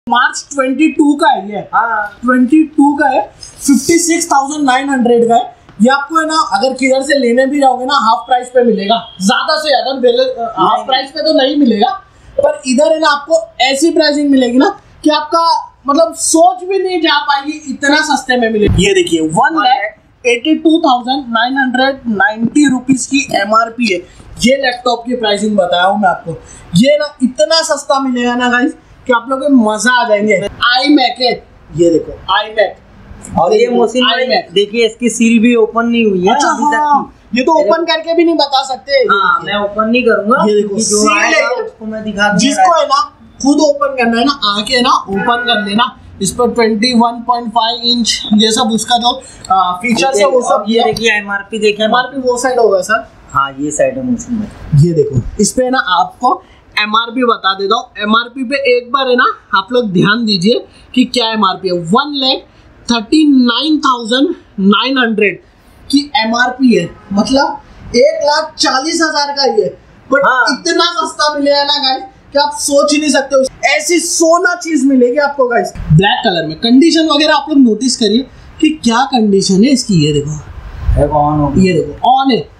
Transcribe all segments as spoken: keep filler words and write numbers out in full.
मार्च बाईस का है ये। हाँ बाईस का है, छप्पन हज़ार नौ सौ का है। ये आपको है ना अगर किधर से लेने भी जाओगे ना हाफ प्राइस पे मिलेगा, ज्यादा से ज्यादा हाफ प्राइस पे तो नहीं मिलेगा, पर इधर है ना आपको ऐसी प्राइसिंग मिलेगी ना कि आपका मतलब सोच भी नहीं जा पाएगी, इतना सस्ते में मिलेगा। ये देखिए one lakh eighty two thousand nine hundred ninety rupees की एमआरपी है। ये लैपटॉप की प्राइसिंग बताया हूँ मैं आपको। ये ना इतना सस्ता मिलेगा ना गाइस कि आप लोग मजा आ जाएंगे। आई मैक है, ये देखो आई मैक, और ये मोहसिन भाई देखिए इसकी सील भी ओपन नहीं हुई है। अच्छा अभी तक हाँ, ये तो ओपन करके भी नहीं बता सकते। हाँ मैं ओपन नहीं करूंगा। ये देखो जो आएगा उसको मैं दिखा दूंगा। जिसको है ना खुद ओपन करना है ना, आके है ना ओपन कर लेना। इस पर इक्कीस पॉइंट पाँच इंच ये सब उसका जो फीचर्स है वो सब। ये देखिए एमआरपी देखिए, एमआरपी वो साइड होगा सर। हाँ ये साइड है मोहसिन भाई। ये देखो इस पे ना आपको एमआरपी बता देता हूँ। एमआरपी पे एक बार है ना आप लोग ध्यान दीजिए कि क्या एमआरपी है। One lakh thirty nine thousand nine hundred की एमआरपी है, मतलब एक लाख चालीस हजार का ये। बट हाँ। इतना सस्ता मिलेगा ना गाइस कि आप सोच ही नहीं सकते। ऐसी सोना चीज मिलेगी आपको गाइस ब्लैक कलर में। कंडीशन वगैरह आप लोग नोटिस करिए कि क्या कंडीशन है इसकी। ये देखो ऑन हो, ये देखो ऑन है।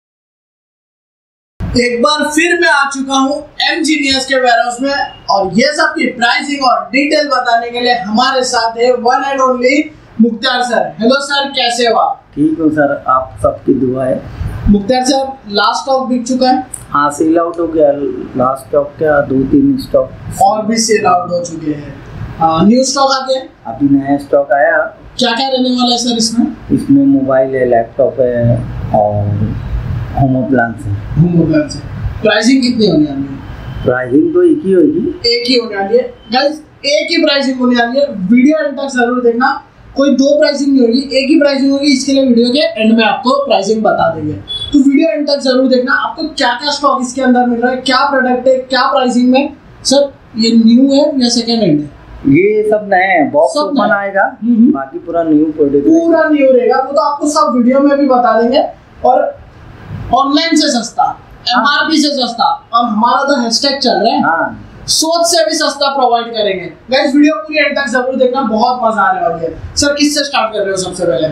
एक बार फिर मैं आ चुका हूँ एम जीनियस के वेयरहाउस में, और ये सब की प्राइसिंग और डिटेल बताने के लिए हमारे साथ है one and only Mukhtar sir. Hello sir, कैसे हो आप? ठीक हूँ सर, आप सबकी दुआ है। मुख्तार सर लास्ट स्टॉक बिक चुका है? हाँ सेल आउट हो गया लास्ट स्टॉक, क्या दो तीन स्टॉक और भी सेल आउट हो चुके हैं। न्यू स्टॉक आ गया? अभी नया स्टॉक आया। क्या क्या रहने वाला है सर इसमें? इसमें मोबाइल है, लैपटॉप है और होम अप्लायंस है। होम अप्लायंस है। प्राइसिंग कितनी होने वाली है? प्राइसिंग तो एक ही होगी। एक ही होने वाली है गाइस, एक ही प्राइसिंग होने वाली है। वीडियो एंड तक जरूर देखना, कोई दो प्राइसिंग नहीं होगी, एक ही प्राइसिंग होगी। इसके लिए वीडियो के एंड में आपको प्राइसिंग बता देंगे, तो वीडियो एंड तक जरूर देखना। आपको क्या क्या स्टॉक इसके अंदर मिल रहा है, क्या प्रोडक्ट है, क्या प्राइसिंग में। सर ये न्यू है या सेकेंड हैंड है? ये सब नए हैं, बॉक्स ओपन आएगा, बाकी पूरा न्यू प्रोडक्ट पूरा न्यू रहेगा। वो तो आपको सब वीडियो में भी बता देंगे। और ऑनलाइन से सस्ता, एमआरपी से सस्ता, और हमारा तो हैशटैग चल रहा है हाँ। सोच से भी सस्ता प्रोवाइड करेंगे। गाइस वीडियो पूरी एंड तक जरूर देखना, बहुत मजा आने वाली है। सर किससे स्टार्ट कर रहे हो सबसे पहले?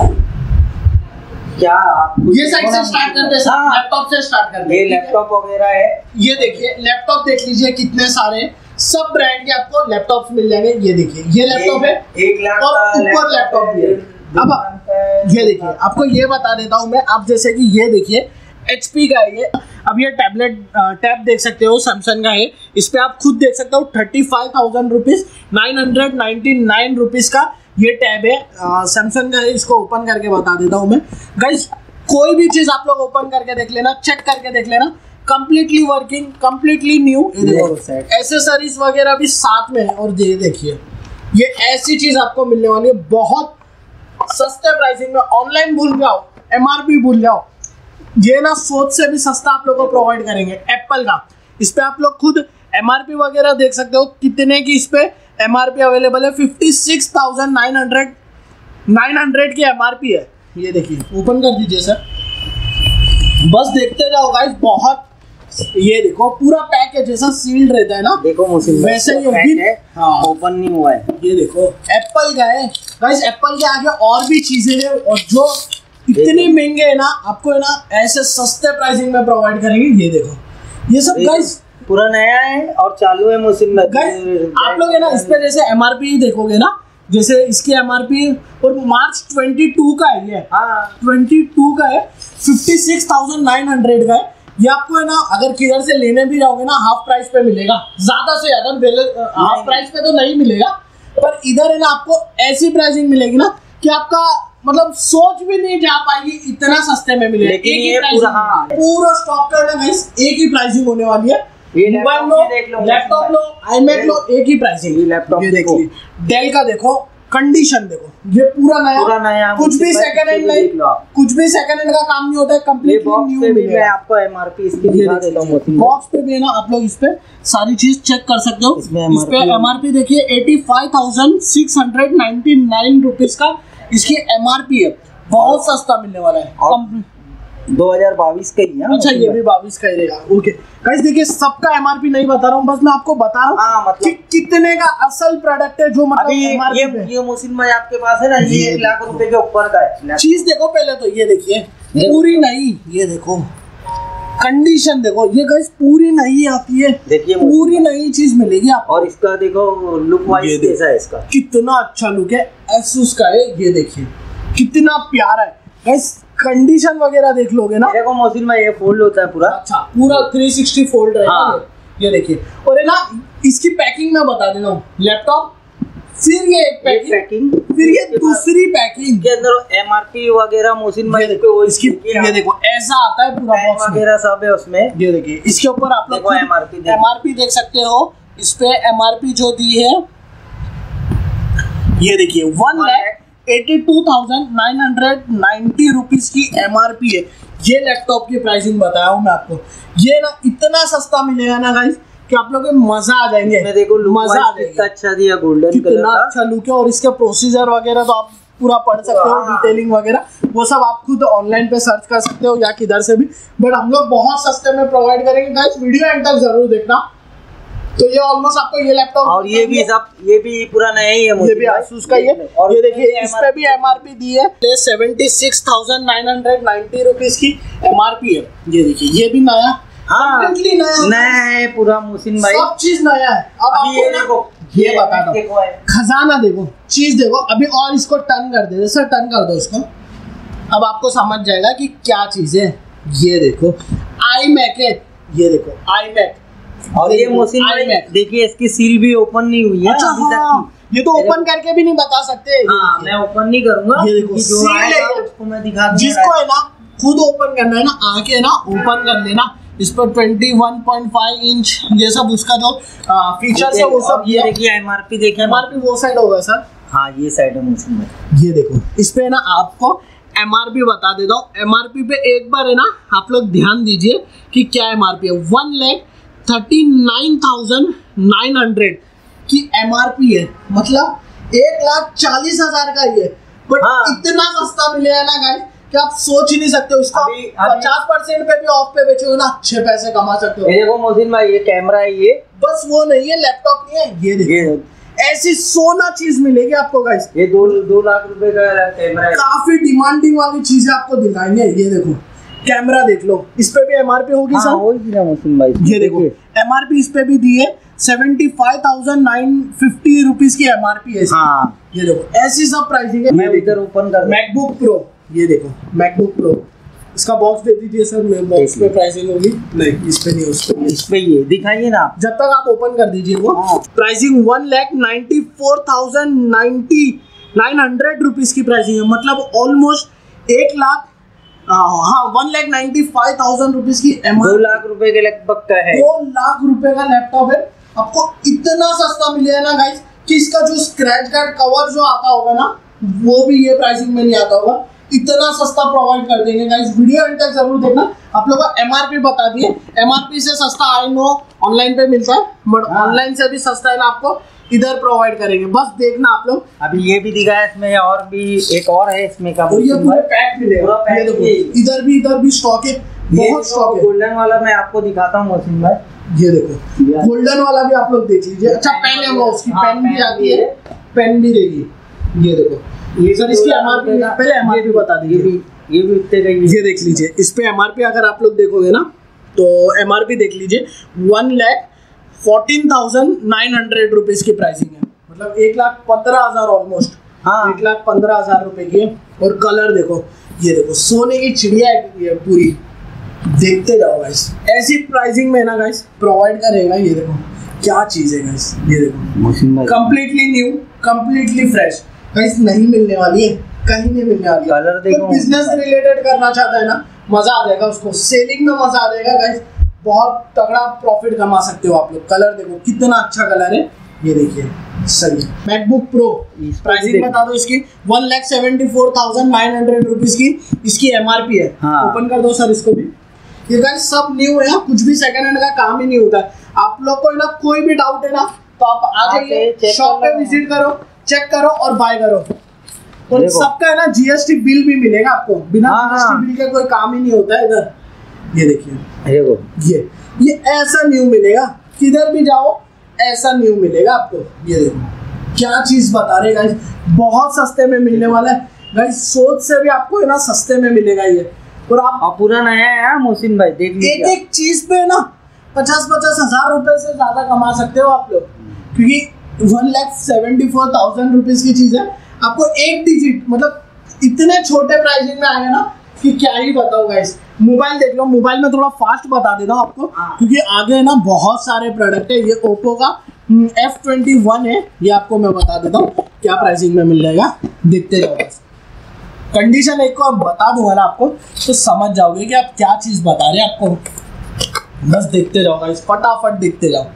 क्या आप ये साइड से स्टार्ट करते हैं सर, लैपटॉप से स्टार्ट करते हैं। ये लैपटॉप वगैरह है। ये देखिए लैपटॉप देख लीजिए कितने सारे सब ब्रांड के आपको लैपटॉप्स मिल जाएंगे। ये देखिए ये लैपटॉप है, एक लाख और ऊपर लैपटॉप भी है। अब ये देखिए आपको ये बता देता हूँ मैं, आप जैसे कि ये देखिए एचपी का है ये। अब ये टैबलेट टैब देख सकते हो, सैमसंग का है। इस पे आप खुद देख सकते हो thirty five thousand rupees nine hundred ninety nine rupees का ये टैब है, सैमसंग का है। इसको ओपन करके बता देता हूँ मैं गाइस। कोई भी चीज आप लोग ओपन करके देख लेना, चेक करके देख लेना, completely working, completely new. Accessories वगैरह भी साथ में है। और ये देखिए ये ऐसी चीज आपको मिलने वाली है बहुत सस्ते प्राइसिंग में। ऑनलाइन भूल जाओ, एमआरपी भूल जाओ, ये ना सोच से भी सस्ता आप लोगों को प्रोवाइड करेंगे। एप्पल का इस पे आप लोग खुद एमआरपी वगैरह देख सकते हो कितने की इस पे एमआरपी अवेलेबल है। Fifty six thousand nine hundred nine hundred की एमआरपी है। ये देखिए ओपन कर दीजिए सर, बस देखते जाओ गाइस। बहुत ये देखो पूरा पैक है, जैसा सील्ड रहता है ना, देखो वैसे ही होगी। हाँ ओपन नहीं हुआ है। ये देखो एप्पल का है गाइस। एप्पल के आगे और भी चीजें हैं, और जो इतने महंगे है ना आपको है ना ऐसे सस्ते प्राइसिंग में प्रोवाइड करेंगे। ये देखो ये सब गाइस पूरा नया है और चालू है मोहसिन भाई। आप लोग है ना इस पे जैसे एमआरपी देखोगे ना, जैसे इसकी एमआरपी और मार्च बाईस का है ये। हाँ बाईस का है, fifty six thousand nine hundred का है। ये आपको है ना अगर किधर से लेने भी जाओगे ना हाफ प्राइस पे मिलेगा, ज्यादा से ज्यादा हाफ प्राइस पे तो नहीं मिलेगा, पर इधर है ना आपको ऐसी प्राइसिंग मिलेगी ना कि आपका मतलब सोच भी नहीं जा पाएगी, इतना सस्ते में मिलेगा। एक ही प्राइसिंग, हाँ, पूरा स्टॉक का ना गाइस एक ही प्राइसिंग होने वाली है। मोबाइल लो, लैपटॉप लो, आईमैक लो, एक ही प्राइसिंग। लैपटॉप ये देखो, डेल का देखो, कंडीशन देखो, ये पूरा नया, पूरा नया, कुछ भी सेकंड हैंड नहीं, कुछ भी सेकंड हैंड का काम नहीं होता है, कंप्लीटली न्यू मिलेगा। मैं आपको एमआरपी इसकी दिखा देता हूं। बॉक्स पे भी है ना आप लोग इस पे सारी चीज चेक कर सकते हो। इस पे एमआरपी देखिए eighty five thousand six hundred ninety nine rupees का इसकी एमआरपी है। बहुत सस्ता मिलने वाला है। दो हज़ार बाईस का ही है। अच्छा ये भी बाईस का ही रहेगा। ओके गाइस देखिए सबका एमआरपी नहीं बता रहा हूँ, बस मैं आपको बता रहा हूँ मतलब कि कितने का असल प्रोडक्ट है जो मतलब अभी ये ये मोहसिन भाई आपके पास है ना, ये एक लाख रुपए के ऊपर का है। चीज देखो पहले तो, ये देखिए पूरी नहीं, ये देखो कंडीशन देखो, ये गाइस पूरी नहीं आती है, देखिए पूरी नई चीज मिलेगी आपको। और इसका देखो लुक वाइज कैसा है, इसका कितना अच्छा लुक है, एसुस का है, ये देखिए कितना प्यारा है गाइस। कंडीशन वगैरह देख लोगे ना, देखो मोहसिन भाई ये फोल्ड होता है पूरा। अच्छा पूरा तीन सौ साठ फोल्ड रहेगा। हाँ। ये देखिए, और है ना इसकी पैकिंग मैं बता देता हूँ, लैपटॉप फिर ये एक पैकिंग, पैकिंग फिर ये दूसरी पैकिंग के अंदर एमआरपी वगैरह मोहसिन भाई पे वो इसकी ये देखो ऐसा आता है पूरा बॉक्स वगैरह सब है उसमें। ये देखिए इसके ऊपर आप लोग एमआरपी एमआरपी देख सकते हो, इस पे एमआरपी जो दी है ये देखिए one lakh eighty two thousand nine hundred ninety rupees की एमआरपी है। ये लैपटॉप की प्राइसिंग बताया हूँ मैं आपको, ये ना इतना सस्ता मिलेगा ना गाइस कि आप लोग मजा आ जाएंगे। मैं देखो मजा आ जाएगा, अच्छा दिया गोल्डन कलर कितना अच्छा लुक है। और इसके प्रोसीजर वगैरह तो आप पूरा पढ़ सकते हो, डिटेलिंग वगैरह वो सब आप खुद ऑनलाइन पे सर्च कर सकते हो या किधर से भी, बट हम लोग बहुत सस्ते में प्रोवाइड करेंगे गाइस, वीडियो एंड तक जरूर देखना। तो ये ऑलमोस्ट आपको ये लैपटॉप और ये भी सब ये भी पूरा नया ही है, ये भी आसूस का ही है। और ये देखिए इस पे भी एमआरपी दी है, seventy six thousand nine hundred ninety rupees की एमआरपी है। ये देखिए ये भी नया, हाँ नया नया है पूरा मोहसिन भाई, सब चीज नया है। अब अभी ये देखो, ये बता दो खजाना देखो, चीज देखो अभी, और इसको टर्न कर दे, सर टर्न कर दो इसको, अब आपको समझ जाएगा कि क्या चीज है। ये देखो आई मैक है, ये देखो आई मैक, और ये मोहसिन भाई देखिए इसकी सील भी ओपन नहीं हुई है। अच्छा, अभी तक हाँ, ये तो ओपन करके भी नहीं बता सकते। हाँ, मैं ओपन नहीं करूंगा, ये देखो जो आएगा उसको मैं दिखा दूंगा। जिसको है ना खुद ओपन करना है ना, आके ना ओपन कर लेना, इस पर twenty one point five inch ये सब उसका जो फीचर्स है वो सब। ये देखिए एमआरपी देखिए, एमआरपी वो साइड होगा सर, हाँ ये साइड है मोहसिन भाई। ये देखो इस पे ना आपको एमआरपी बता देता हूँ, एमआरपी पे एक बार है ना आप लोग ध्यान दीजिए कि क्या एमआरपी है। One lakh thirty nine thousand nine hundred की एमआरपी है, मतलब एक लाख चालीस हजार का ही है, बट हाँ। इतना सस्ता मिलेगा ना गाइस कि आप सोच ही नहीं सकते हो। इसका पचास परसेंट पे भी ऑफ पे बेचोगे ना अच्छे पैसे कमा सकते हो। ये देखो मोहसिन भाई ये कैमरा है, ये बस वो नहीं है, लैपटॉप नहीं है, ये देखिए ऐसी सोना चीज मिलेगी आपको गाइस। ये दो दो लाख रुपए का कैमरा है, काफी डिमांडिंग वाली चीजें आपको दिखाएंगे। ये देखो कैमरा देख लो, इस पे भी एमआरपी होगी सर, होगी ना मोहसिन भाई। ये देखो एमआरपी इस पे भी दी है, seventy five thousand nine fifty rupees की एमआरपी है। हाँ ये देखो ऐसी सब प्राइसिंग है। मैं इधर ओपन कर मैकबुक प्रो, ये देखो मैकबुक प्रो, इसका बॉक्स दे दीजिए सर, मैं बॉक्स पे प्राइसिंग होगी नहीं, इस पे नहीं, उस पे इस पे ये दिखाइए ना, जब तक आप ओपन कर दीजिए वो। Pricing one lakh ninety four thousand ninety nine hundred rupees की प्राइसिंग है, मतलब ऑलमोस्ट एक लाख हाँ one lakh ninety five thousand rupees की एमआरपी, दो लाख रुपए के लगभग का है, दो लाख रुपए का लैपटॉप है। आपको इतना सस्ता मिलेगा ना गाइस कि इसका जो स्क्रैच गार्ड कवर जो आता होगा ना वो भी ये प्राइसिंग में नहीं आता होगा, इतना सस्ता प्रोवाइड कर देंगे गाइस। वीडियो एंड तक जरूर देखना, आप लोगों को एमआरपी बता दिए, एमआरपी से सस्ता आई नो ऑनलाइन पे मिलता है, बट ऑनलाइन से भी सस्ता है ना आपको इधर प्रोवाइड करेंगे, बस देखना आप लोग। अभी ये भी दिखाया इसमें, और भी एक और है इसमें का, और ये पूरे पैक मिलेगा, ये देखो इधर भी इधर भी स्टॉक है, बहुत स्टॉक है। गोल्डन वाला मैं आपको दिखाता हूँ मोहसिन भाई, ये देखो गोल्डन वाला भी आप लोग देख लीजिए। अच्छा पेन है, वो उसकी पेन भी आती है, पेन भी देगी। ये देखो ये सर इसकी एमआरपी पहले एमआरपी बता दीजिए, ये भी उतने का ही, ये देख लीजिए इस पे एमआरपी अगर आप लोग देखोगे ना तो एमआरपी देख लीजिए one lakh fourteen thousand nine hundred rupees की प्राइसिंग है, मतलब एक लाख पंद्रह हजार ऑलमोस्ट, हाँ एक लाख पंद्रह हजार रुपए की है। और कलर देखो, ये देखो सोने की चिड़िया है ये पूरी, देखते जाओ गाइस, ऐसी प्राइसिंग में ना गाइस प्रोवाइड करेगा। ये देखो क्या चीज है गाइस, ये देखो completely new, completely fresh guys, नहीं मिलने वाली है, कहीं नहीं मिलने वाली है। कलर देखो, बिजनेस रिलेटेड करना चाहता है ना मजा आ जाएगा उसको, सेलिंग में मजा आ जाएगा गाइस, बहुत तगड़ा प्रॉफिट कमा सकते हो आप लोग। कलर देखो कितना अच्छा कलर है, ये देखिए सही। मैकबुक प्रो प्राइसिंग बता दो इसकी, one lakh seventy four thousand nine hundred rupees की इसकी एमआरपी है। हाँ। ओपन कर दो सर इसको भी, ये गाइस सब न्यू है, कुछ भी सेकंड हैंड का काम ही नहीं होता है। आप लोग को ना कोई भी डाउट है ना तो आप आ जाइए शॉप पे विजिट करो, चेक करो और बाय करो। और सबका है ना जीएसटी बिल भी मिलेगा आपको, बिना जीएसटी बिल के कोई काम ही नहीं होता है इधर। ये देखिए ये ये ऐसा न्यू मिलेगा, किधर भी जाओ ऐसा न्यू मिलेगा आपको। ये देखो क्या चीज बता रहे गाइस, बहुत सस्ते में मिलने वाला है गाइस, सोच से भी आपको है ना सस्ते में मिलेगा ये। और आप, आप पूरा नया है मोहसिन भाई, देख लीजिए एक एक चीज पे ना पचास पचास हजार रुपए से ज्यादा कमा सकते हो आप लोग, क्योंकि one lakh seventy four thousand rupees की चीज है, आपको एक डिजिट मतलब इतने छोटे प्राइसिंग में आएगा ना कि क्या ही बताओ गाइस। मोबाइल देख लो, मोबाइल में थोड़ा फास्ट बता देता हूँ आपको, क्योंकि आगे ना बहुत सारे प्रोडक्ट है। ये ओप्पो का एफ ट्वेंटी वन है, ये आपको मैं बता देता हूँ क्या प्राइसिंग में मिल जाएगा, देखते जाओ बस। कंडीशन एक को अब बता दूंगा ना आपको तो समझ जाओगे कि आप क्या चीज बता रहे हैं आपको, बस देखते जाओ गाइस, फटाफट देखते जाओ।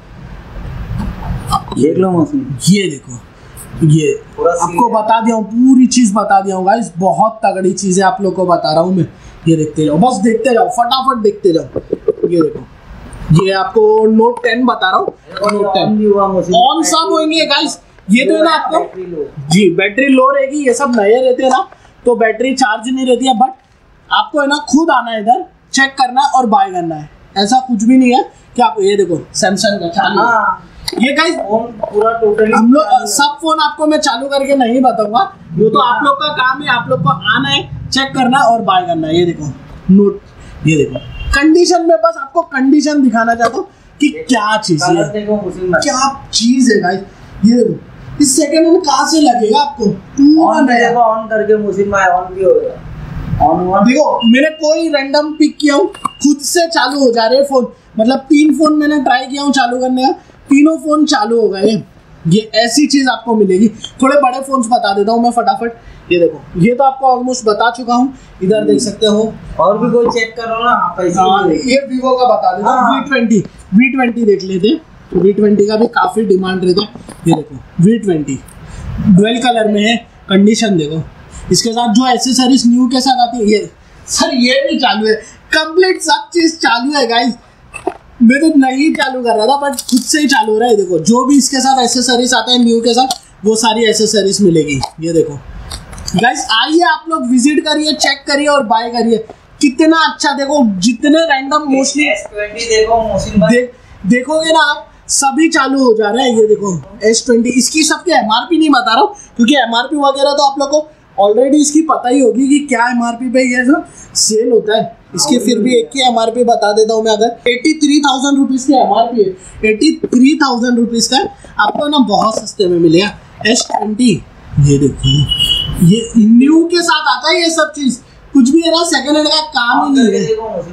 देख लो मोहसिन, ये देखो, ये आपको बता दिया हूँ, पूरी चीज बता दिया हूँ गाइस, बहुत तगड़ी चीज है आप लोग को बता रहा हूँ मैं। ये देखते जाओ, बस देखते जाओ, फटाफट देखते जाओ। ये देखो, ये आपको नोट टेन बता रहा हूँ, नोट टेन ऑन सब होंगे गाइस। ये तो है ना आपको जी बैटरी लो रहेगी, ये सब नए रहते हैं ना तो बैटरी चार्ज नहीं रहती है, बट आपको है ना खुद आना है इधर, चेक करना है और बाय करना है, ऐसा कुछ भी नहीं है कि आप। ये देखो सैमसंग का चालू, ये गाइस पूरा टोटली हम लोग सब फोन आपको मैं चालू करके नहीं बताऊंगा, वो तो आप लोग का काम है, आप लोग को आना है, चेक करना है और बाय करना है। ये देखो नोट, ये देखो कंडीशन में, बस आपको कंडीशन दिखाना चाहता हूँ कि क्या चीज है, क्या चीज है गाइस। ये देखो इस सेकंड में कहाँ से लगेगा आपको, पूरा नया ऑन करके मुझे मैं ऑन भी होगा, ऑन ऑन देखो मैंने कोई रैंडम पिक किया हूँ, खुद से चालू हो जा रहे हैं फोन, मतलब तीन फोन मैंने ट्राई किया हूँ चालू करने का, तीनों फोन चालू हो गए। ये ऐसी चीज आपको मिलेगी। थोड़े बड़े फोन्स बता देता हूँ मैं फटाफट। ये देखो, ये तो आपको ऑलमोस्ट बता चुका हूँ, इधर देख सकते हो, और भी कोई चेक करो ना हाँ, ये वीवो का बता देता हूँ, वी ट्वेंटी वी ट्वेंटी देख लेते, वी ट्वेंटी का भी काफी डिमांड रहता है। ये देखो वी ट्वेंटी डुअल कलर में है, कंडीशन देखो, इसके साथ जो एसेसरीज न्यू के साथ आती है, ये सर ये भी चालू है, कंप्लीट सब चीज चालू है गाइस। मैं तो नहीं चालू कर रहा था बट खुद से ही चालू हो रहा है। देखो जो भी इसके साथ एसेसरीज आते हैं न्यू के साथ, वो सारी एसेसरीज मिलेगी। ये देखो गाइस, आइए आप लोग विजिट करिए, चेक करिए और बाय करिए, कितना अच्छा। देखो जितने रैंडम मोस्टली देखो दे, देखोगे ना आप, सभी चालू हो जा रहा है। ये देखो एस ट्वेंटी, इसकी सबके एमआरपी नहीं बता रहा हूँ क्योंकि एमआरपी वगैरह तो आप लोग को ऑलरेडी इसकी पता ही होगी कि क्या एमआरपी पे ये जो सेल होता है। इसकी फिर भी एक की एमआरपी बता देता हूँ मैं, अगर एटी थ्री थाउजेंड रुपीज की एमआरपी है, एटी थ्री थाउजेंड रुपीज का आपको ना बहुत सस्ते में मिलेगा एस ट्वेंटी। ये देखो, ये न्यू के साथ आता है ये सब चीज, कुछ भी है ना सेकंड हैंड का काम ही नहीं है।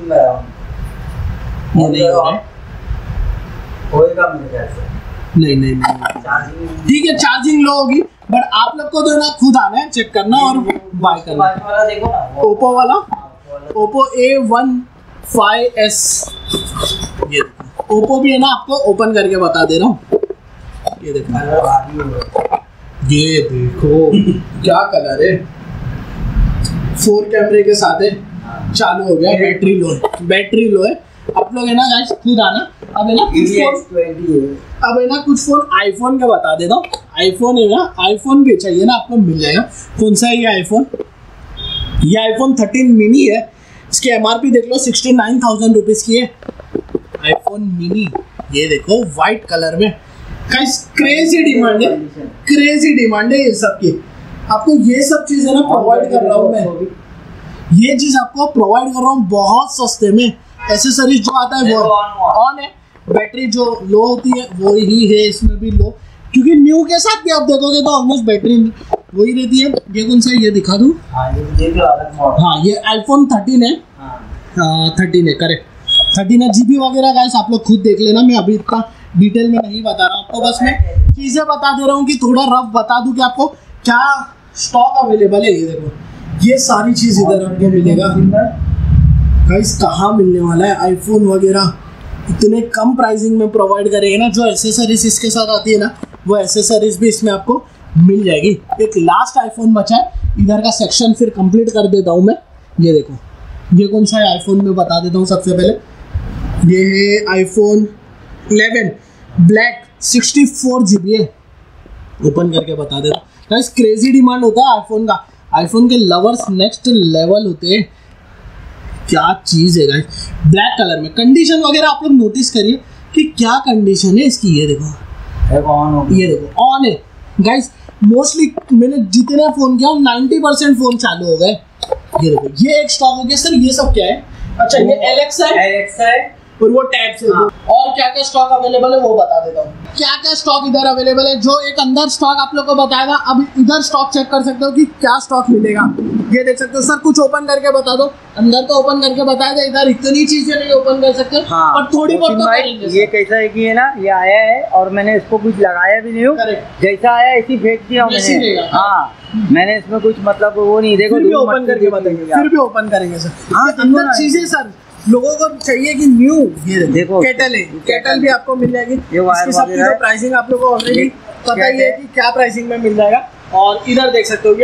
ये नहीं हो रहा है, होएगा मेरे ख्याल से। नहीं नहीं नहीं ठीक है, चार्जिंग लो होगी, बट आप लोग को तो ना खुद आना है, चेक करना और बाय करना। वाला देखो ना, ओप्पो वाला, Oppo A one five S, ये देखो ओप्पो भी है ना, आपको ओपन करके बता दे रहा हूँ। ये देखो, ये देखो क्या कलर है, फोर कैमरे के साथ है, चालू हो गया, बैटरी लो है, बैटरी लो है। आप लोग है ना गाइस खुद आना। अब है ना कुछ फोन, अब है ना कुछ फोन आईफोन का बता देता हूँ। आईफोन है ना, आईफोन भी चाहिए ना आपको, मिल जाएगा। कौन सा है ये आईफोन? ये आईफोन थर्टीन मिनी है, इसकी एमआरपी देख लो सिक्सटी नाइन थाउजेंड रुपीज की है, आईफोन मिनी। ये देखो व्हाइट कलर में, गाइस क्रेजी डिमांड है, क्रेजी डिमांड है ये सब की। आपको ये सब चीजें ना प्रोवाइड कर रहा हूँ मैं, ये चीज आपको प्रोवाइड कर रहा हूँ बहुत सस्ते में। एसेसरीज जो आता है वो ऑन है, बैटरी जो लो होती है वो ही है इसमें भी लो, क्योंकि न्यू के साथ भी आप देखोगे तो ऑलमोस्ट बैटरी वही रहती है। ये कौन सा है ये दिखा दूँ? हाँ ये आईफोन थर्टीन है, थर्टीन है करेक्ट, थर्टीन है। जीबी वगैरह गाइस आप लोग खुद देख लेना, मैं अभी इतना डिटेल में नहीं बता रहा हूँ आपको, बस मैं चीज़ें बता दे रहा हूँ कि थोड़ा रफ बता दूँ कि आपको क्या स्टॉक अवेलेबल है। ये देखो ये सारी चीज़ इधर आपको मिलेगा गाइस। कहाँ मिलने वाला है आईफोन वगैरह, इतने कम प्राइसिंग में प्रोवाइड करेंगे ना। जो एसेसरीज इसके साथ आती है ना, वो एसेसरीज भी इसमें आपको मिल जाएगी। एक लास्ट आईफोन बचा है, इधर का सेक्शन फिर कंप्लीट कर देता हूँ मैं। ये देखो ये कौन सा है आईफोन में बता देता हूँ सबसे पहले। ये है iPhone eleven black, sixty four G B है, ओपन करके बता देता हूँ गाइस। क्रेजी डिमांड होता है आईफोन का, आईफोन के लवर्स नेक्स्ट लेवल होते हैं। क्या चीज़ है गाइस, ब्लैक कलर में। कंडीशन वगैरह आप लोग नोटिस करिए कि क्या कंडीशन है इसकी। ये देखो ऑन हो, ये देखो ऑन है गाइस। मोस्टली मैंने जितने फ़ोन किया नाइन्टी परसेंट फ़ोन चालू हो गए। ये देखो, ये एक स्टॉक हो गया सर। ये सब क्या है? अच्छा, ये एलेक्सा है, एलेक्सा है और वो टैब से। हाँ। और क्या क्या स्टॉक अवेलेबल है वो बता देता हूँ। क्या क्या स्टॉक इधर अवेलेबल है, जो एक अंदर स्टॉक आप लोग को बताया था, अब इधर स्टॉक चेक कर सकते हो कि क्या स्टॉक मिलेगा। ये देख सकते हो सर। कुछ ओपन करके बता दो। अंदर तो ओपन करके बताया था, इधर इतनी चीजें नहीं ओपन कर सकते। हाँ, और थोड़ी बहुत तो करेंगे। ये कैसा है कि है ना, ये आया है और मैंने इसको कुछ लगाया भी नहीं हूँ, जैसा आया ऐसी फेंक दिया मैंने। हाँ, मैंने इसमें कुछ मतलब वो नहीं। देखो फिर भी ओपन करके बताएंगे, फिर भी ओपन करेंगे सर। हाँ, अंदर चीजें सर लोगों को चाहिए कि न्यू। ये देखो केटल है, केटल भी आपको मिल जाएगी। इसकी सबकी जो प्राइसिंग आप लोगों को ऑलरेडी पता ही है कि क्या प्राइसिंग में मिल जाएगा। और इधर देख सकते हो ये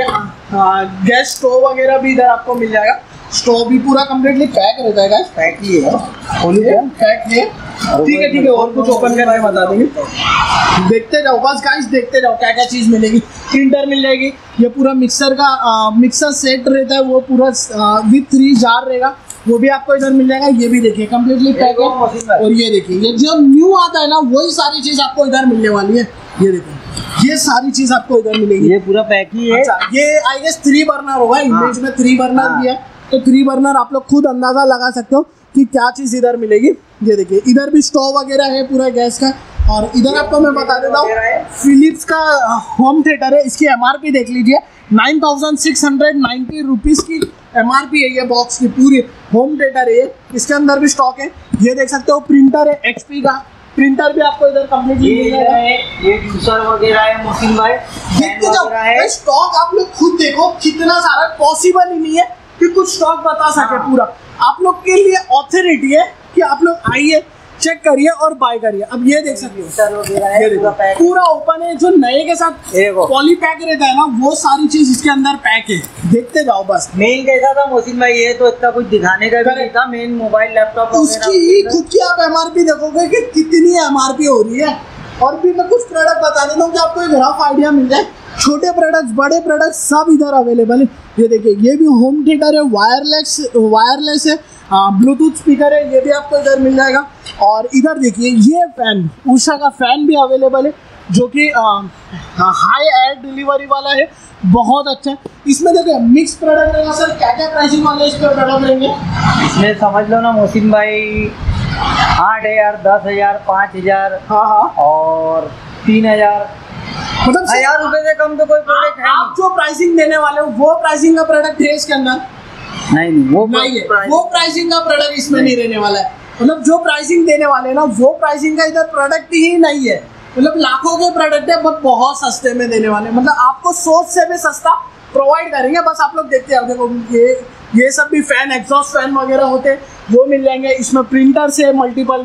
गैस स्टोव वगैरह भी इधर आपको मिल जाएगा। स्टोव भी पूरा कम्प्लीटली पैक रहता है गाइस। पैक ही है, पैक है। ठीक है ठीक है, और कुछ ओपन करके बता देंगे। देखते जाओ बस गाइस, देखते जाओ क्या क्या चीज़ मिलेगी। प्रिंटर मिल जाएगी। ये पूरा मिक्सर का आ, मिक्सर सेट रहता है, वो पूरा विथ थ्री जार रहेगा, वो भी आपको इधर मिल जाएगा। ये भी देखिए कम्प्लीटली पैक है। और ये देखिए, ये जो न्यू आता है ना, वही सारी चीज़ आपको इधर मिलने वाली है। ये देखिए, ये सारी चीज़ आपको इधर मिलेगी। ये पूरा पैक ही है। अच्छा, ये आई गेस थ्री बर्नर होगा। इमेज में थ्री बर्नर भी है, तो थ्री बर्नर आप लोग खुद अंदाजा लगा सकते हो कि क्या चीज़ इधर मिलेगी। ये देखिए, इधर भी स्टोव वगैरह है पूरा गैस का। और इधर आपको मैं बता देता हूँ, फिलिप्स का होम थिएटर है। इसकी एमआरपी देख लीजिए, nine thousand six hundred ninety rupees की एमआरपी है। ये बॉक्स की पूरी होम थिएटर है। इसके अंदर भी स्टॉक है। ये देख सकते हो, प्रिंटर है एचपी का। प्रिंटर भी आपको इधर कंप्लीटली मिल जाएगा। ये जूसर वगैरह है मोहसिन भाई, देखते जाओ स्टॉक आप लोग खुद देखो कितना सारा। पॉसिबल ही नहीं है कि कुछ स्टॉक बता सके पूरा। आप लोग के लिए ऑथोरिटी है कि आप लोग आइए, चेक करिए और बाय करिए। अब ये देख सकते हो, ये देखो पूरा ओपन है। जो नए के साथ पॉली पैक रहता है ना, वो सारी चीज इसके अंदर पैक है। देखते जाओ बस। मेन कैसा था मोहसिन भाई, ये तो इतना कुछ दिखाने का भी नहीं था। मेन मोबाइल लैपटॉप उसकी ही खुद की आप एमआरपी देखोगे कि कितनी एमआरपी हो रही है। और भी मैं कुछ प्रोडक्ट बता देता हूँ कि आपको एक रफ आइडिया मिल जाए। छोटे प्रोडक्ट्स, बड़े प्रोडक्ट्स सब इधर अवेलेबल है। ये देखिए, ये भी होम थिएटर है, वायरलेस वायरलेस है, ब्लूटूथ स्पीकर है, ये भी आपको इधर मिल जाएगा। और इधर देखिए, ये फैन, उषा का फैन भी अवेलेबल है, जो कि हाई एयर डिलीवरी वाला है, बहुत अच्छा है। इसमें देखिए मिक्स प्रोडक्ट रहेगा सर। क्या क्या प्राइसिंग वाले इस पर प्रोडक्ट रहेंगे इसमें समझ लो ना मोहसिन भाई, आठ हजार दस हजार पाँच हजार हाँ हाँ और तीन हजार मतलब हजार रुपए से कम तो कोई प्रोडक्ट है। आप जो प्राइसिंग देने वाले हो वो प्राइसिंग का प्रोडक्ट है इसके अंदर? नहीं नहीं, वो नहीं है, वो प्राइसिंग का प्रोडक्ट इसमें नहीं रहने वाला है। मतलब जो प्राइसिंग देने वाले हैं ना, वो प्राइसिंग का इधर प्रोडक्ट ही नहीं है। मतलब लाखों के प्रोडक्ट है, बट बहुत सस्ते में देने वाले। मतलब आपको सोच से भी सस्ता प्रोवाइड करेंगे। बस आप लोग देखते हैं। देखो ये ये सब भी फैन, एग्जॉस्ट फैन वगैरह होते हैं, वो मिल जाएंगे। इसमें प्रिंटर से मल्टीपल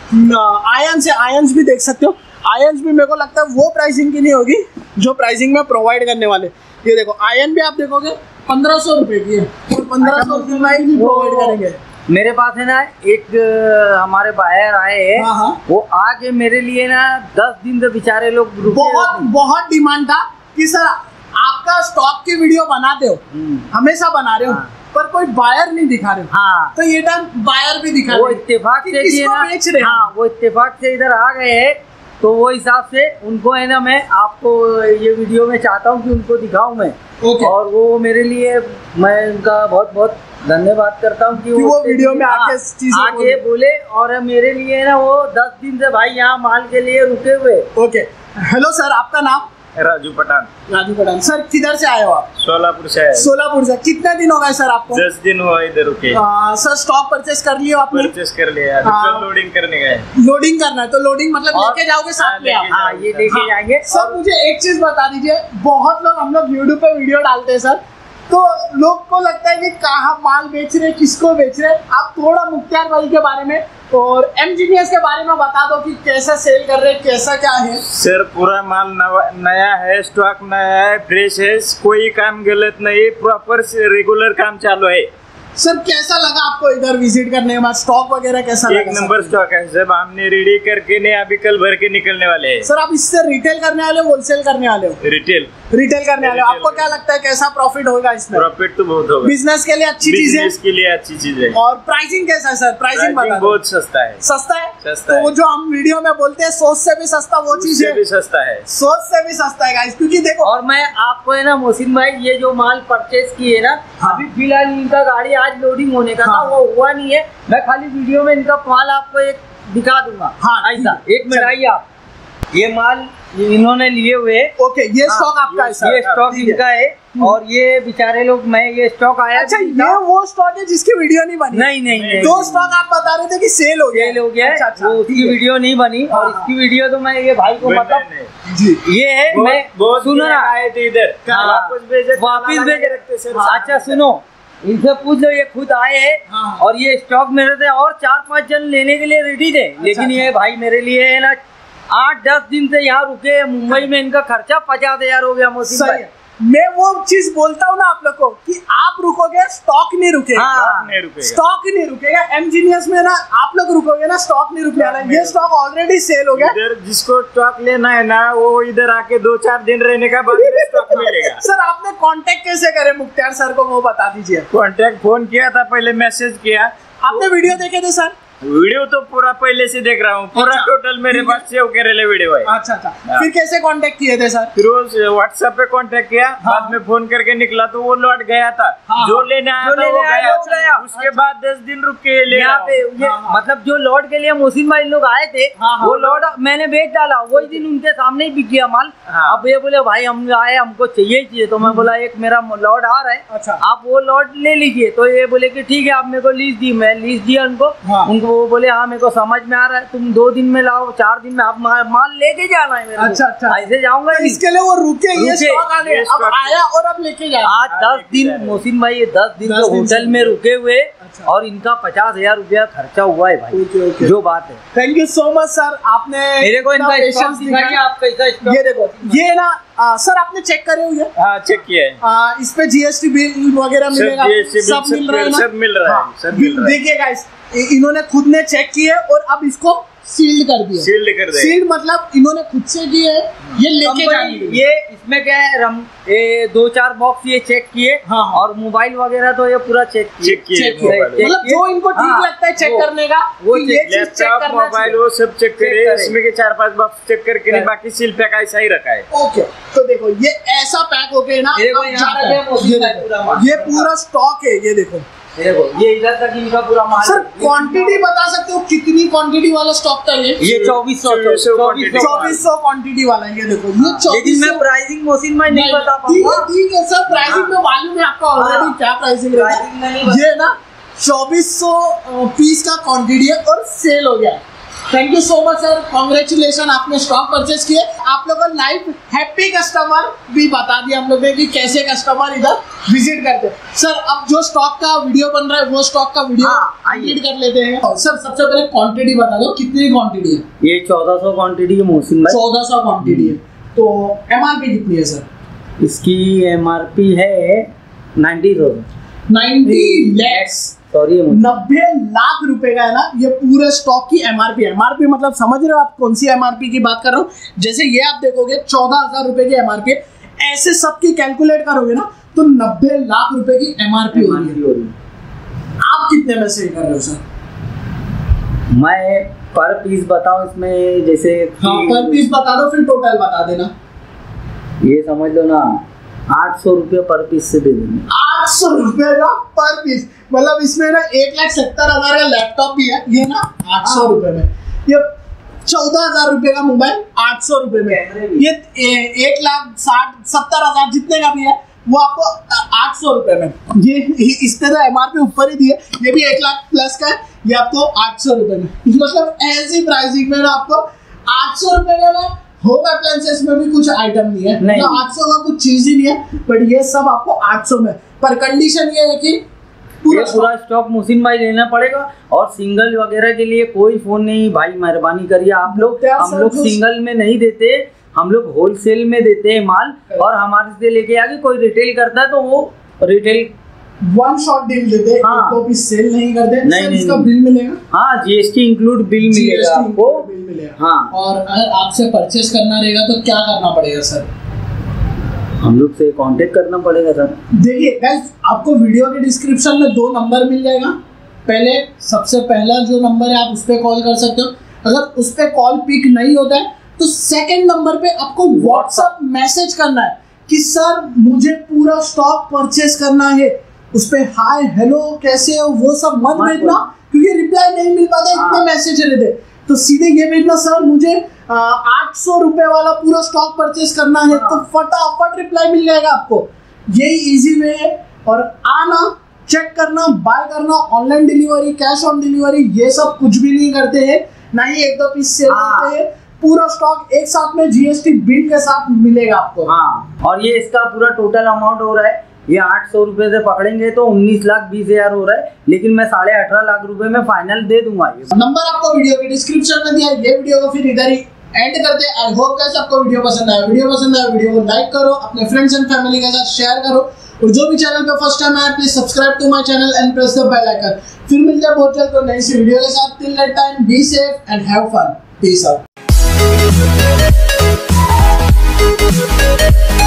आयन से आयन्स भी देख सकते हो। आयन्स भी मेरे को लगता है वो प्राइसिंग की नहीं होगी जो प्राइसिंग में प्रोवाइड करने वाले। ये देखो, आयन भी आप देखोगे पंद्रह सौ रुपये की है, और पंद्रह सौ रुपये में प्रोवाइड करेंगे। मेरे पास है ना एक हमारे बाहर आए हैं, हाँ हाँ। वो आके मेरे लिए ना दस दिन से बेचारे लोग बहुत बहुत डिमांड था कि सर आपका स्टॉक की वीडियो बनाते हो, हमेशा बना रहे हो, हाँ। पर कोई बायर नहीं दिखा रहे हो। हाँ। तो ये टाइम बायर भी दिखा वो इत्तेफाक से बेच रहे हैं। हाँ, वो इत्तेफाक से इधर आ गए हैं, तो वो हिसाब से उनको है ना, मैं आपको ये वीडियो में चाहता हूँ कि उनको दिखाऊं मैं। ओके। और वो मेरे लिए, मैं उनका बहुत बहुत धन्यवाद करता हूँ कि, कि वो, वो वीडियो में आके चीज़ आके बोले। और मेरे लिए ना वो दस दिन से भाई यहाँ माल के लिए रुके हुए। ओके, हेलो सर, आपका नाम? राजू पठान। राजू पठान सर, किधर से आए हो आप? सोलापुर से। सोलापुर से। कितने दिन हो गए सर आपको? दस दिन हुआ इधर रुके। सर स्टॉक परचेस कर लिया आपने? परचेस कर लिया, तो लोडिंग करने गए। लोडिंग करना है, तो लोडिंग मतलब लेके जाओगे साथ में आप? हाँ, ये लेके जाएंगे। सर मुझे एक चीज बता दीजिए, बहुत लोग, हम लोग यूट्यूब पे वीडियो डालते हैं सर, तो लोग को लगता है कि कहाँ माल बेच रहे, किसको बेच रहे। आप थोड़ा मुख्तार भाई के बारे में और एमजीनियस के बारे में बता दो कि कैसा सेल कर रहे, कैसा क्या है। सर पूरा माल नया है, स्टॉक नया है, फ्रेश है, कोई काम गलत नहीं, प्रॉपर रेगुलर काम चालू है। सर कैसा लगा आपको इधर विजिट करने के बाद? स्टॉक वगैरह कैसा लगा? एक नंबर स्टॉक है सब, हमने रेडी करके नहीं अभी कल भर के निकलने वाले हैं। सर आप इससे रिटेल करने वाले हो, होलसेल करने वाले हो? रिटेल रिटेल करने वाले हो। आपको क्या लगता है कैसा प्रॉफिट होगा इसमें? प्रॉफिट तो बहुत होगा, बिजनेस के लिए अच्छी चीज है, बिजनेस के लिए अच्छी चीज है। और प्राइसिंग कैसा है सर? प्राइसिंग बता दो। बहुत सस्ता है। सस्ता है? सस्ता तो है। वो जो हम वीडियो में बोलते हैं सोच से भी सस्ता, वो चीज उससे है, भी सस्ता है, सोच से भी सस्ता है गाइस। क्योंकि देखो, और मैं आपको है ना मोहसिन भाई, ये जो माल परचेज किए ना, हाँ। अभी फिलहाल इनका गाड़ी आज लोडिंग होने का हाँ। था, वो हुआ नहीं है। मैं खाली वीडियो में इनका माल आपको एक दिखा दूंगा। हाँ, ऐसा ठीक। एक मिनट आइए आप, ये माल इन्होंने लिए हुए। ओके, ये हाँ, स्टॉक आपका है सर? ये स्टॉक ठीक है। इनका है, और ये बेचारे लोग, मैं ये स्टॉक आया अच्छा, भी ये था। वो स्टॉक है जिसकी वीडियो नहीं बनी? नहीं नहीं नहीं, दो स्टॉक आप बता रहे थे कि सेल हो गया। सेल हो गया है, अच्छा, अच्छा, वो उसकी ठीक है। वीडियो नहीं बनी, और हाँ, इसकी वीडियो तो मैं ये भाई को मतलब जी, ये है, मैं बहुत सुनो ना, आए थे इधर, हाँ, वापस भेजे, वापिस भेजे रखते सर। हाँ। अच्छा सुनो, इनसे पूछ लो, ये खुद आए हैं, हाँ। और ये स्टॉक मेरे थे, और चार पांच जन लेने के लिए रेडी थे, लेकिन अच्छा। ये भाई मेरे लिए है ना आठ दस दिन से यहाँ रुके। मुंबई में इनका खर्चा पचास हजार हो गया मोहसिन सही भाई। है। मैं वो चीज बोलता हूँ ना आप लोग को कि आप रुकोगे स्टॉक नहीं रुकेगा। हाँ। नहीं रुकेगा। स्टॉक ही नहीं रुकेगा। एमजीनियस में ना आप लोग रुकोगे ना, स्टॉक नहीं रुकने वाला। ये स्टॉक ऑलरेडी सेल हो गया। इधर जिसको स्टॉक लेना है ना, वो इधर आके दो चार दिन रहने का बाद में स्टॉक मिलेगा। सर आपने कांटेक्ट कैसे करे मुख्तार सर को, वो बता दीजिए। कांटेक्ट फोन किया था, पहले मैसेज किया। आपने वीडियो देखे थे सर? वीडियो तो पूरा पहले से देख रहा हूँ, पूरा अच्छा। टोटल मेरे पास सेव करे वीडियो है। अच्छा अच्छा, फिर कैसे कांटेक्ट किए थे सर? फिर व्हाट्सएप पे कांटेक्ट किया, हाँ। बाद में फोन करके निकला तो वो लौट गया था। हाँ। जो लेने आया जो था वो लेने आया गया, वो गया। उसके बाद दस दिन रुक के ले यहाँ पे आया। ये हाँ, हाँ। मतलब जो लॉट के लिए मोहसिन भाई लोग आए थे, हाँ, हाँ। वो लॉट मैंने बेच डाला, वही दिन उनके सामने ही बिक गया माल। हाँ। अब ये बोले भाई हम आए, हमको चाहिए ही चाहिए, तो मैं बोला एक मेरा लॉट आ रहा है, अच्छा। आप वो लॉट ले लीजिए। तो ये बोले कि ठीक है, आप मेरे को लीज दी, मैं लीज दिया उनको। हाँ। उनको वो बोले हाँ मेरे को समझ में आ रहा है, तुम दो दिन में लाओ, चार दिन में आप मा, माल लेके जाना है मेरे को। अच्छा, अच्छा। ऐसे जाऊंगा तो नहीं। इसके लिए वो रुके, ये रुके, स्टॉक आने ये अब स्टॉक- आया और अब लेके जा। आज दस दिन मोहसिन भाई, ये दस दिन दस तो दिन होटल से में रुके हुए, अच्छा। और इनका पचास हजार रुपया खर्चा हुआ है भाई। Okay, okay. जो बात है, thank you so much sir, आपने मेरे को इतना इनका patience स्टॉक दिखाइए, दिखाया। आप कैसा स्टॉक। ये देखो, ये ना आ, सर आपने चेक करे हुए हाँ, चेक किया है। आ, इस पे जीएसटी बिल वगैरह सब मिलेगा, G S T बिल, सब मिल रहा है ना? सब मिल रहा है, हाँ, सब मिल रहा है। देखिए गाइस, इन्होंने खुद ने चेक किए और अब इसको सील्ड कर दिया। सील्ड कर दे। सील्ड मतलब इन्होंने खुद से किए है, ये लेके जाने के कंपनी लिए। ये इसमें क्या है, रम ये दो चार बॉक्स ये चेक किए, हाँ, हाँ। और मोबाइल वगैरह तो ये पूरा चेक किए। चेक किए चेक किए। मोबाइल। चेक मतलब किए। जो इनको ठीक हाँ, लगता है चेक वो- करने का, वो कि ये चीज चेक लैपटॉप, करना मोबाइल, चाहिए। वो सब चेक करे, करे। इसमें के चार पांच बॉक्स चेक करके नहीं, करे। बाकी सील पैक ऐसा ही रखा है। ओके, तो देखो ये ऐसा पैक होके ना ये देखो, अब यहाँ जाता तक है। है मोदी ये का देखो, पूरा माल। ये पूरा स्टॉक है, ये देखो देखो ये इधर तक इनका पूरा माल सर। है। क्वांटिटी बता सकते हो कितनी क्वांटिटी वाला स्टॉक था ये? ये चौबीस सौ चौबीस सौ quantity। चौबीस सौ क्वांटिटी वाला है, ये देखो ये लेकिन चौबीस मैं प्राइसिंग मोहसिन भाई नहीं बता ठीक है पाऊंगा। ठीक है सर, प्राइसिंग में मालूम है आपका ऑलरेडी हाँ। क्या प्राइसिंग प्राइसिंग में नहीं रहेगा। ये ना चौबीस सौ पीस का क्वांटिटी है और सेल हो गया। Thank you so much sir, congratulation, आपने स्टॉक परचेज किए। आप लोगों को लाइव हैप्पी कस्टमर भी बता दिया हम लोग ने कि कैसे कस्टमर इधर विजिट करते हैं। सर अब जो स्टॉक का वीडियो बन रहा है वो स्टॉक का वीडियो हाँ, कंप्लीट कर लेते हैं। और सर सबसे पहले क्वांटिटी बता दो, कितनी क्वांटिटी है? ये चौदह सौ क्वान्टिटी है मोहसिन भाई। चौदह सौ क्वांटिटी है। तो एमआरपी कितनी है सर? इसकी एमआरपी है ninety thousand ninety lakhs, sorry नब्बे लाख रुपए का है ना ये पूरे स्टॉक की एमआरपी। एमआरपी मतलब समझ रहे हो आप कौन सी एमआरपी की बात कर रहा हूँ? जैसे ये आप देखोगे चौदह हजार रुपए की एमआरपी, ऐसे सबकी कैलकुलेट करोगे ना तो नब्बे लाख रुपए की एमआरपी हो रही है। आप कितने में सेल कर रहे हो सर? मैं पर पीस बताऊं इसमें, जैसे हाँ पर पीस बता दो, फिर टोटल बता देना। ये समझ लो ना, आठ सौ रुपये पर पीस से दे देंगे। आठ सौ रुपए का पर पीस, मतलब इसमें ना एक लाख सत्तर हजार का लैपटॉप भी है, ये ना आठ सौ रुपए में। ये चौदह हजार रुपए का मोबाइल आठ सौ रुपए में। ये ए, एक लाख साठ सत्तर हजार जितने का भी है वो आपको आठ सौ रुपए में। ये इस तरह एमआरपी ऊपर ही दी है, ये भी एक लाख प्लस का है, ये आपको आठ सौ रुपए में। मतलब ऐसी प्राइसिंग में ना आपको आठ सौ रुपए का ना होम अप्लायंसेस में भी कुछ आइटम नहीं है, नहीं। तो आठ सौ का कुछ चीज ही नहीं है, बट ये सब आपको आठ सौ में। पर कंडीशन ये है कि ये पूरा स्टॉक मोहसिन भाई लेना पड़ेगा, और सिंगल वगैरह के लिए कोई फोन नहीं भाई, मेहरबानी करिए आप लोग। क्या हम सर, लोग जो- सिंगल में नहीं देते, हम लोग होलसेल में देते हैं माल, और हमारे से लेके आगे कोई रिटेल करता है तो वो रिटेल वन शॉट डील देते हैं, हाँ। तो भी सेल नहीं करते। नहीं, सर, नहीं, इसका नहीं। बिल मिलेगा? हाँ, जीएसटी इंक्लूड बिल मिलेगा आपको। बिल मिलेगा। हाँ। और अगर आपसे परचेस करना रहेगा तो क्या करना पड़ेगा सर? हम लोग से कांटेक्ट करना पड़ेगा सर। देखिए गाइस, आपको वीडियो के डिस्क्रिप्शन में दो नंबर मिल जाएगा। पहले सबसे पहला जो नंबर है आप उस पर कॉल कर सकते हो। अगर उस पर कॉल पिक नहीं होता है तो सेकंड नंबर पे आपको व्हाट्सएप मैसेज करना है कि सर मुझे पूरा स्टॉक परचेस करना है। उस पे हाय हेलो कैसे हो वो सब मत भेजना, क्योंकि रिप्लाई नहीं मिल पाता, इतने मैसेज रहते। तो सीधे ये भेजना सर मुझे आठ सौ रुपए वाला पूरा स्टॉक परचेस करना है, तो फटाफट रिप्लाई मिल जाएगा आपको। यही इजी वे है। और आना, चेक करना, बाय करना, online delivery, cash on delivery, ये सब कुछ भी नहीं करते हैं, ना ही एक दो पीस सेल करते हैं। पूरा स्टॉक एक साथ में जीएसटी बिल के साथ मिलेगा आपको। हाँ, और ये इसका पूरा टोटल अमाउंट हो रहा है, ये आठ सौ रुपए से पकड़ेंगे तो उन्नीस लाख बीस हजार हो रहा है, लेकिन मैं साढ़े अठारह लाख रुपए में फाइनल दे दूंगा। ये नंबर आपको वीडियो के डिस्क्रिप्शन में दिया है। ये वीडियो को फिर इधर ही एंड करते हैं। आई होप गाइस आपको वीडियो पसंद आया। वीडियो पसंद आया वीडियो को लाइक करो, अपने फ्रेंड्स एंड फैमिली के साथ शेयर करो, और जो भी चैनल पे फर्स्ट टाइम आया please subscribe to my channel and press the bell icon. फिर मिलते हैं बहुत जल्द कोई नई सी वीडियो के साथ। Till that time be safe and have fun. Peace out.